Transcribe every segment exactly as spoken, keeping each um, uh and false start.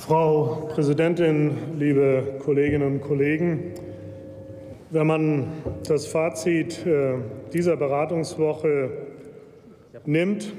Frau Präsidentin, liebe Kolleginnen und Kollegen! Wenn man das Fazit dieser Beratungswoche nimmt,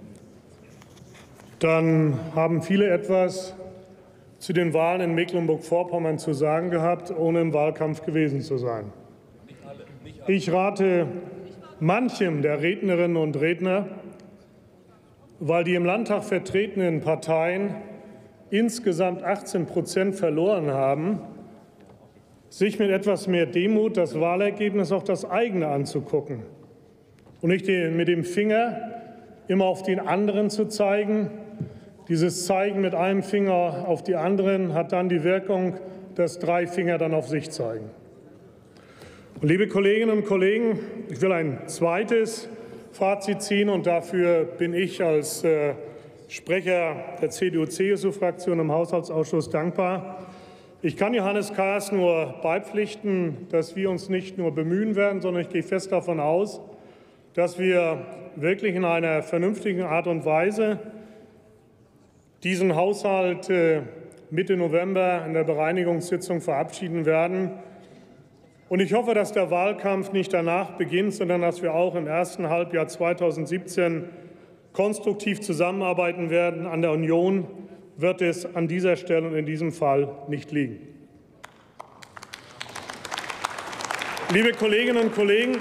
dann haben viele etwas zu den Wahlen in Mecklenburg-Vorpommern zu sagen gehabt, ohne im Wahlkampf gewesen zu sein. Ich rate manchem der Rednerinnen und Redner, weil die im Landtag vertretenen Parteien insgesamt achtzehn Prozent verloren haben, sich mit etwas mehr Demut das Wahlergebnis, auch das eigene, anzugucken und nicht mit dem Finger immer auf den anderen zu zeigen. Dieses Zeigen mit einem Finger auf die anderen hat dann die Wirkung, dass drei Finger dann auf sich zeigen. Und liebe Kolleginnen und Kollegen, ich will ein zweites Fazit ziehen, und dafür bin ich als äh, Sprecher der C D U C S U-Fraktion im Haushaltsausschuss dankbar. Ich kann Johannes Kahrs nur beipflichten, dass wir uns nicht nur bemühen werden, sondern ich gehe fest davon aus, dass wir wirklich in einer vernünftigen Art und Weise diesen Haushalt äh, Mitte November in der Bereinigungssitzung verabschieden werden. Und ich hoffe, dass der Wahlkampf nicht danach beginnt, sondern dass wir auch im ersten Halbjahr zweitausendsiebzehn konstruktiv zusammenarbeiten werden. An der Union wird es an dieser Stelle und in diesem Fall nicht liegen. Liebe Kolleginnen und Kollegen,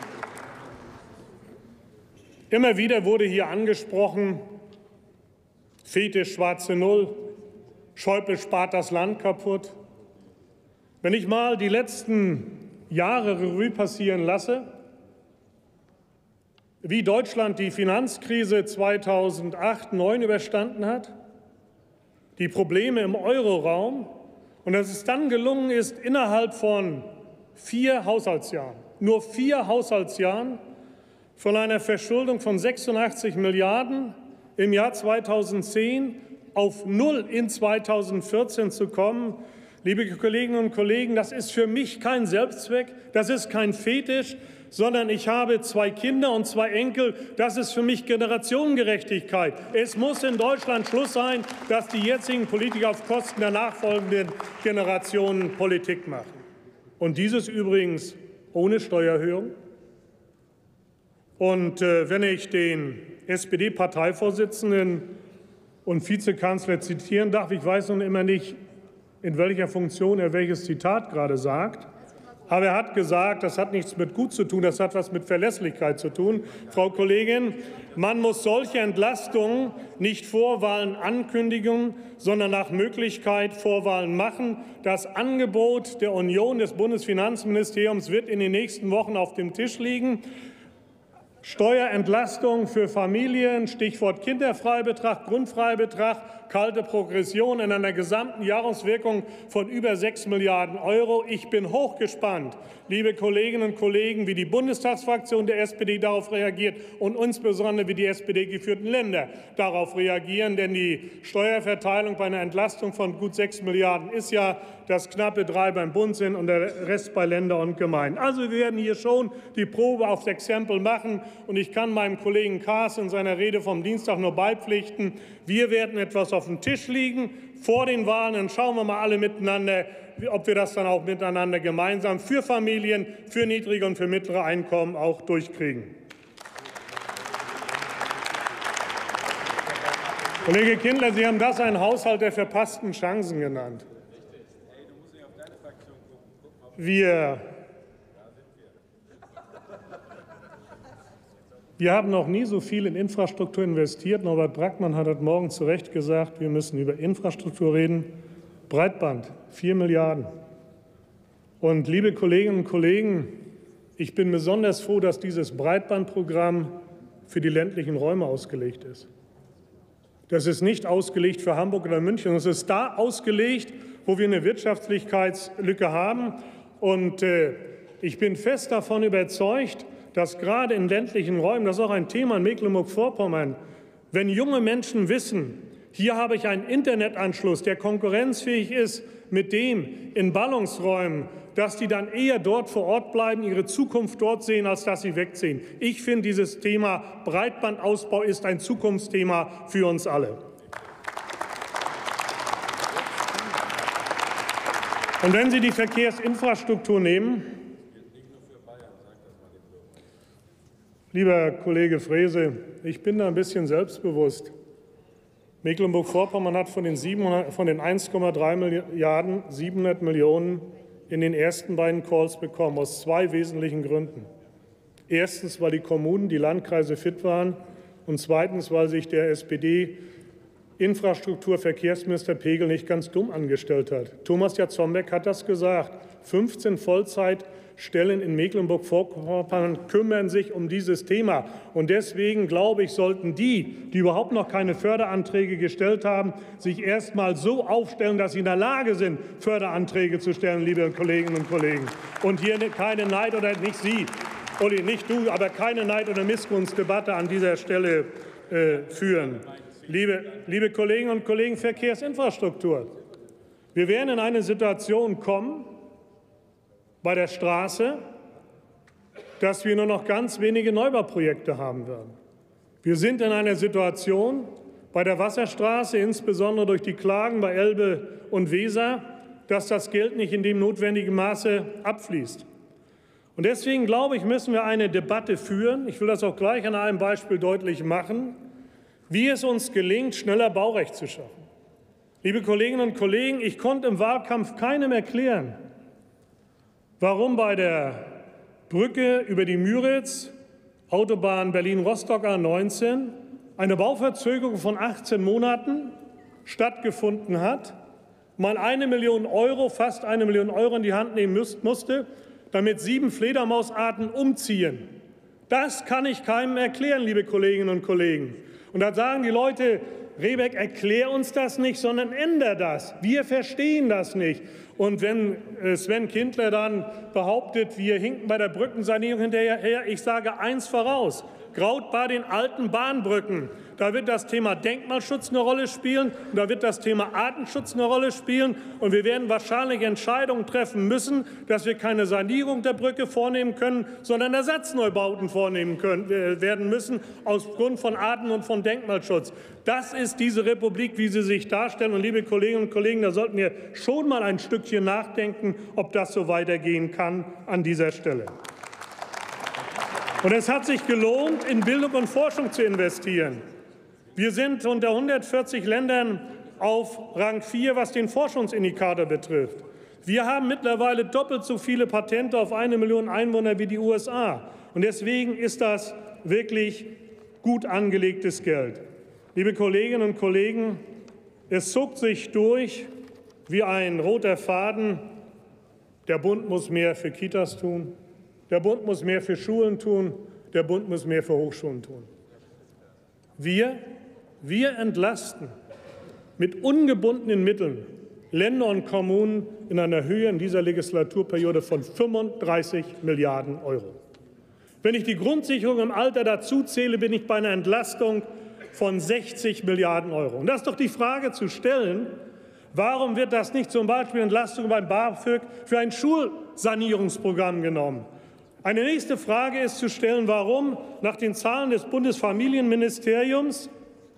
immer wieder wurde hier angesprochen, Fetisch schwarze Null, Schäuble spart das Land kaputt. Wenn ich mal die letzten Jahre Revue passieren lasse, wie Deutschland die Finanzkrise zweitausendacht neun überstanden hat, die Probleme im Euroraum, und dass es dann gelungen ist, innerhalb von vier Haushaltsjahren, nur vier Haushaltsjahren, von einer Verschuldung von sechsundachtzig Milliarden im Jahr zweitausendzehn auf null in zweitausendvierzehn zu kommen. Liebe Kolleginnen und Kollegen, das ist für mich kein Selbstzweck, das ist kein Fetisch, sondern ich habe zwei Kinder und zwei Enkel. Das ist für mich Generationengerechtigkeit. Es muss in Deutschland Schluss sein, dass die jetzigen Politiker auf Kosten der nachfolgenden Generationen Politik machen. Und dieses übrigens ohne Steuererhöhung. Und äh, wenn ich den S P D-Parteivorsitzenden und Vizekanzler zitieren darf, ich weiß nun immer nicht, in welcher Funktion er welches Zitat gerade sagt. Aber er hat gesagt, das hat nichts mit gut zu tun, das hat was mit Verlässlichkeit zu tun. Frau Kollegin, man muss solche Entlastungen nicht vor Wahlen ankündigen, sondern nach Möglichkeit vor Wahlen machen. Das Angebot der Union, des Bundesfinanzministeriums, wird in den nächsten Wochen auf dem Tisch liegen. Steuerentlastung für Familien, Stichwort Kinderfreibetrag, Grundfreibetrag, kalte Progression in einer gesamten Jahreswirkung von über sechs Milliarden Euro. Ich bin hochgespannt, liebe Kolleginnen und Kollegen, wie die Bundestagsfraktion der S P D darauf reagiert und insbesondere wie die S P D-geführten Länder darauf reagieren. Denn die Steuerverteilung bei einer Entlastung von gut sechs Milliarden ist ja, dass knappe drei beim Bund sind und der Rest bei Ländern und Gemeinden. Also wir werden hier schon die Probe aufs Exempel machen. Und ich kann meinem Kollegen Kahrs in seiner Rede vom Dienstag nur beipflichten, wir werden etwas auf dem Tisch liegen vor den Wahlen. Dann schauen wir mal alle miteinander, ob wir das dann auch miteinander gemeinsam für Familien, für niedrige und für mittlere Einkommen auch durchkriegen. Kollege Kindler, Sie haben das einen Haushalt der verpassten Chancen genannt. Wir Wir haben noch nie so viel in Infrastruktur investiert. Norbert Brackmann hat heute Morgen zu Recht gesagt, wir müssen über Infrastruktur reden. Breitband, vier Milliarden. Und liebe Kolleginnen und Kollegen, ich bin besonders froh, dass dieses Breitbandprogramm für die ländlichen Räume ausgelegt ist. Das ist nicht ausgelegt für Hamburg oder München. Es ist da ausgelegt, wo wir eine Wirtschaftlichkeitslücke haben. Und äh, ich bin fest davon überzeugt, dass gerade in ländlichen Räumen, das ist auch ein Thema in Mecklenburg-Vorpommern, wenn junge Menschen wissen, hier habe ich einen Internetanschluss, der konkurrenzfähig ist mit dem in Ballungsräumen, dass die dann eher dort vor Ort bleiben, ihre Zukunft dort sehen, als dass sie wegziehen. Ich finde, dieses Thema Breitbandausbau ist ein Zukunftsthema für uns alle. Und wenn Sie die Verkehrsinfrastruktur nehmen, lieber Kollege Frese, ich bin da ein bisschen selbstbewusst. Mecklenburg-Vorpommern hat von den, von den eins Komma drei Milliarden siebenhundert Millionen in den ersten beiden Calls bekommen, aus zwei wesentlichen Gründen. Erstens, weil die Kommunen, die Landkreise fit waren, und zweitens, weil sich der S P D-Infrastruktur-Verkehrsminister Pegel nicht ganz dumm angestellt hat. Thomas Jatzombeck hat das gesagt. fünfzehn Vollzeitstellen in Mecklenburg-Vorpommern kümmern sich um dieses Thema. Und deswegen, glaube ich, sollten die, die überhaupt noch keine Förderanträge gestellt haben, sich erst mal so aufstellen, dass sie in der Lage sind, Förderanträge zu stellen, liebe Kolleginnen und Kollegen. Und hier keine Neid oder nicht Sie, Uli, nicht du, aber keine Neid- oder Missgunstdebatte an dieser Stelle äh, führen. Liebe, liebe Kolleginnen und Kollegen, Verkehrsinfrastruktur. Wir werden in eine Situation kommen bei der Straße, dass wir nur noch ganz wenige Neubauprojekte haben werden. Wir sind in einer Situation bei der Wasserstraße, insbesondere durch die Klagen bei Elbe und Weser, dass das Geld nicht in dem notwendigen Maße abfließt. Und deswegen, glaube ich, müssen wir eine Debatte führen. Ich will das auch gleich an einem Beispiel deutlich machen, wie es uns gelingt, schneller Baurecht zu schaffen. Liebe Kolleginnen und Kollegen, ich konnte im Wahlkampf keinem erklären, warum bei der Brücke über die Müritz, Autobahn Berlin-Rostock A neunzehn, eine Bauverzögerung von achtzehn Monaten stattgefunden hat, man eine Million Euro, fast eine Million Euro in die Hand nehmen musste, damit sieben Fledermausarten umziehen. Das kann ich keinem erklären, liebe Kolleginnen und Kollegen. Und da sagen die Leute, Rehbeck, erklär uns das nicht, sondern ändere das. Wir verstehen das nicht. Und wenn Sven Kindler dann behauptet, wir hinken bei der Brückensanierung hinterher, ich sage eins voraus. Graut bei den alten Bahnbrücken. Da wird das Thema Denkmalschutz eine Rolle spielen, und da wird das Thema Artenschutz eine Rolle spielen. Und wir werden wahrscheinlich Entscheidungen treffen müssen, dass wir keine Sanierung der Brücke vornehmen können, sondern Ersatzneubauten vornehmen können, werden müssen, aufgrund von Arten- und von Denkmalschutz. Das ist diese Republik, wie sie sich darstellen. Und, liebe Kolleginnen und Kollegen, da sollten wir schon mal ein Stückchen nachdenken, ob das so weitergehen kann an dieser Stelle. Und es hat sich gelohnt, in Bildung und Forschung zu investieren. Wir sind unter hundertvierzig Ländern auf Rang vier, was den Forschungsindikator betrifft. Wir haben mittlerweile doppelt so viele Patente auf eine Million Einwohner wie die U S A. Und deswegen ist das wirklich gut angelegtes Geld. Liebe Kolleginnen und Kollegen, es zuckt sich durch wie ein roter Faden. Der Bund muss mehr für Kitas tun. Der Bund muss mehr für Schulen tun. Der Bund muss mehr für Hochschulen tun. Wir, wir entlasten mit ungebundenen Mitteln Länder und Kommunen in einer Höhe in dieser Legislaturperiode von fünfunddreißig Milliarden Euro. Wenn ich die Grundsicherung im Alter dazu zähle, bin ich bei einer Entlastung von sechzig Milliarden Euro. Und das ist doch die Frage zu stellen, warum wird das nicht zum Beispiel Entlastung beim BAföG für ein Schulsanierungsprogramm genommen? Eine nächste Frage ist zu stellen, warum nach den Zahlen des Bundesfamilienministeriums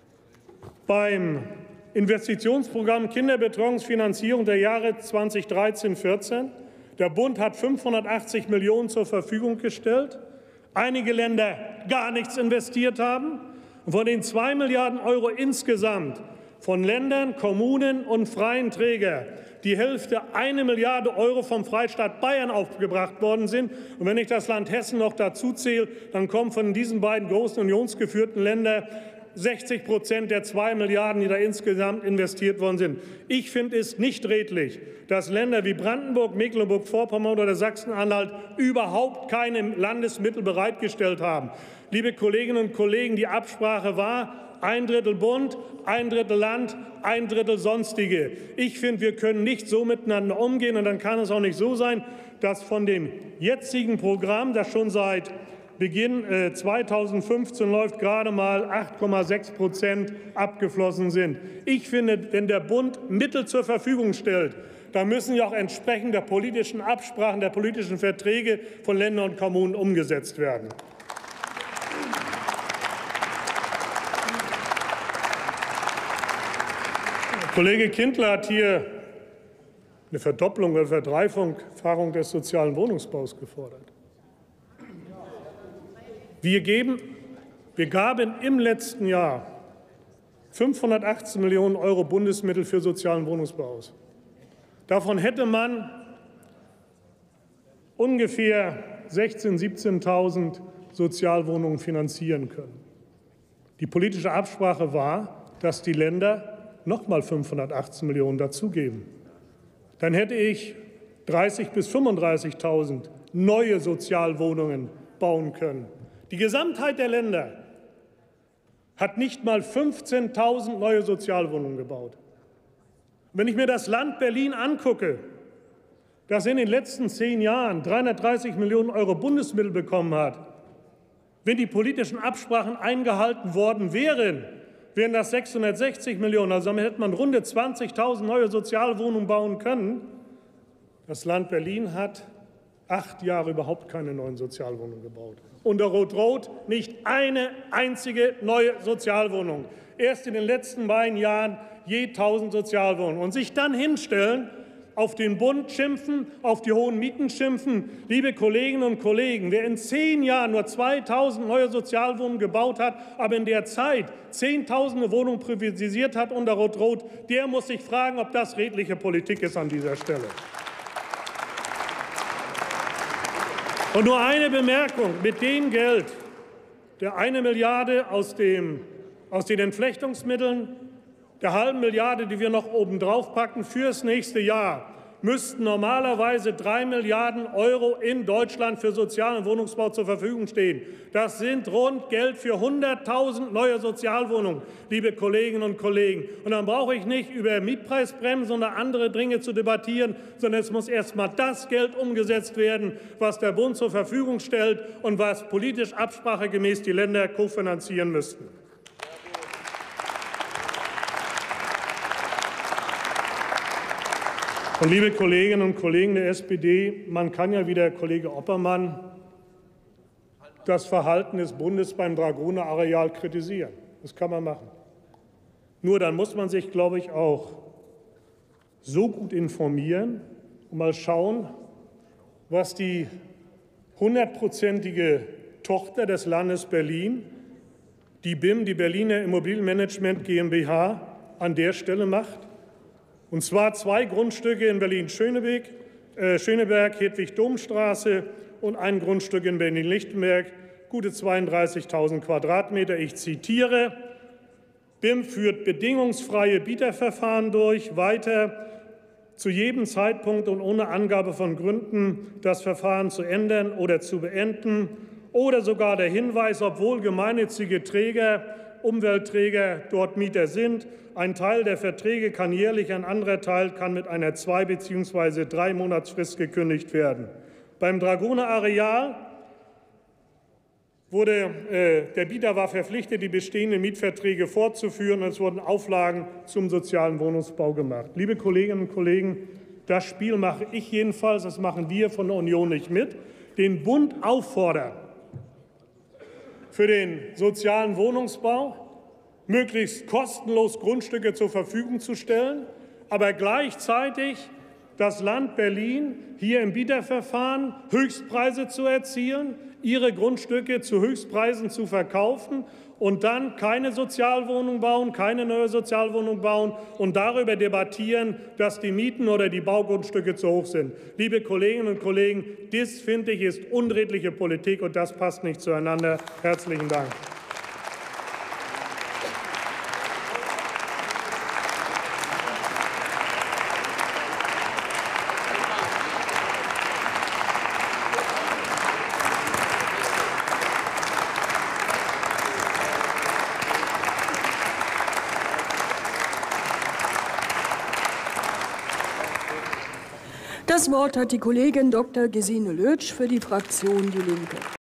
beim Investitionsprogramm Kinderbetreuungsfinanzierung der Jahre zweitausenddreizehn vierzehn der Bund hat fünfhundertachtzig Millionen zur Verfügung gestellt, einige Länder gar nichts investiert haben. Und von den zwei Milliarden Euro insgesamt von Ländern, Kommunen und freien Trägern die Hälfte, eine Milliarde Euro vom Freistaat Bayern aufgebracht worden sind. Und wenn ich das Land Hessen noch dazu zähle, dann kommen von diesen beiden großen unionsgeführten Ländern sechzig Prozent der zwei Milliarden, die da insgesamt investiert worden sind. Ich finde es nicht redlich, dass Länder wie Brandenburg, Mecklenburg-Vorpommern oder Sachsen-Anhalt überhaupt keine Landesmittel bereitgestellt haben. Liebe Kolleginnen und Kollegen, die Absprache war, ein Drittel Bund, ein Drittel Land, ein Drittel Sonstige. Ich finde, wir können nicht so miteinander umgehen. Und dann kann es auch nicht so sein, dass von dem jetzigen Programm, das schon seit Beginn äh, zweitausendfünfzehn läuft, gerade mal acht Komma sechs Prozent abgeflossen sind. Ich finde, wenn der Bund Mittel zur Verfügung stellt, dann müssen ja auch entsprechend der politischen Absprachen, der politischen Verträge von Ländern und Kommunen umgesetzt werden. Kollege Kindler hat hier eine Verdopplung oder Verdreifachung des sozialen Wohnungsbaus gefordert. Wir, geben, wir gaben im letzten Jahr fünfhundertachtzehn Millionen Euro Bundesmittel für sozialen Wohnungsbau aus. Davon hätte man ungefähr sechzehntausend, siebzehntausend Sozialwohnungen finanzieren können. Die politische Absprache war, dass die Länder noch mal fünfhundertachtzehn Millionen dazugeben. Dann hätte ich dreißigtausend bis fünfunddreißigtausend neue Sozialwohnungen bauen können. Die Gesamtheit der Länder hat nicht mal fünfzehntausend neue Sozialwohnungen gebaut. Wenn ich mir das Land Berlin angucke, das in den letzten zehn Jahren dreihundertdreißig Millionen Euro Bundesmittel bekommen hat, wenn die politischen Absprachen eingehalten worden wären, wären das sechshundertsechzig Millionen. Also damit hätte man rund zwanzigtausend neue Sozialwohnungen bauen können. Das Land Berlin hat acht Jahre überhaupt keine neuen Sozialwohnungen gebaut. Unter Rot-Rot nicht eine einzige neue Sozialwohnung. Erst in den letzten beiden Jahren je tausend Sozialwohnungen. Und sich dann hinstellen, auf den Bund schimpfen, auf die hohen Mieten schimpfen. Liebe Kolleginnen und Kollegen, wer in zehn Jahren nur zweitausend neue Sozialwohnungen gebaut hat, aber in der Zeit zehntausende Wohnungen privatisiert hat unter Rot-Rot, der muss sich fragen, ob das redliche Politik ist an dieser Stelle. Und nur eine Bemerkung: Mit dem Geld, der eine Milliarde aus, dem, aus den Entflechtungsmitteln, der halben Milliarde, die wir noch obendrauf packen fürs nächste Jahr, müssten normalerweise drei Milliarden Euro in Deutschland für sozialen Wohnungsbau zur Verfügung stehen. Das sind rund Geld für hunderttausend neue Sozialwohnungen, liebe Kolleginnen und Kollegen. Und dann brauche ich nicht über Mietpreisbremsen oder andere Dinge zu debattieren, sondern es muss erst mal das Geld umgesetzt werden, was der Bund zur Verfügung stellt und was politisch absprachegemäß die Länder kofinanzieren müssten. Und liebe Kolleginnen und Kollegen der S P D, man kann ja, wie der Kollege Oppermann, das Verhalten des Bundes beim Dragoner-Areal kritisieren. Das kann man machen. Nur dann muss man sich, glaube ich, auch so gut informieren und mal schauen, was die hundertprozentige Tochter des Landes Berlin, die B I M, die Berliner Immobilienmanagement GmbH, an der Stelle macht. Und zwar zwei Grundstücke in Berlin-Schöneberg, äh, Schöneberg, Hedwig-Dohm-Straße und ein Grundstück in Berlin-Lichtenberg, gute zweiunddreißigtausend Quadratmeter. Ich zitiere: B I M führt bedingungsfreie Bieterverfahren durch, weiter zu jedem Zeitpunkt und ohne Angabe von Gründen das Verfahren zu ändern oder zu beenden oder sogar der Hinweis, obwohl gemeinnützige Träger, Umweltträger dort Mieter sind. Ein Teil der Verträge kann jährlich, ein anderer Teil kann mit einer zwei- bzw. drei Monatsfrist gekündigt werden. Beim Dragoner-Areal wurde, äh, der Bieter war verpflichtet, die bestehenden Mietverträge fortzuführen, und es wurden Auflagen zum sozialen Wohnungsbau gemacht. Liebe Kolleginnen und Kollegen, das Spiel mache ich jedenfalls, das machen wir von der Union nicht mit, den Bund auffordern, für den sozialen Wohnungsbau möglichst kostenlos Grundstücke zur Verfügung zu stellen, aber gleichzeitig das Land Berlin hier im Bieterverfahren Höchstpreise zu erzielen, ihre Grundstücke zu Höchstpreisen zu verkaufen und dann keine Sozialwohnung bauen, keine neue Sozialwohnung bauen und darüber debattieren, dass die Mieten oder die Baugrundstücke zu hoch sind. Liebe Kolleginnen und Kollegen, das, finde ich, ist unredliche Politik, und das passt nicht zueinander. Herzlichen Dank. Das Wort hat die Kollegin Doktor Gesine Lötsch für die Fraktion Die Linke.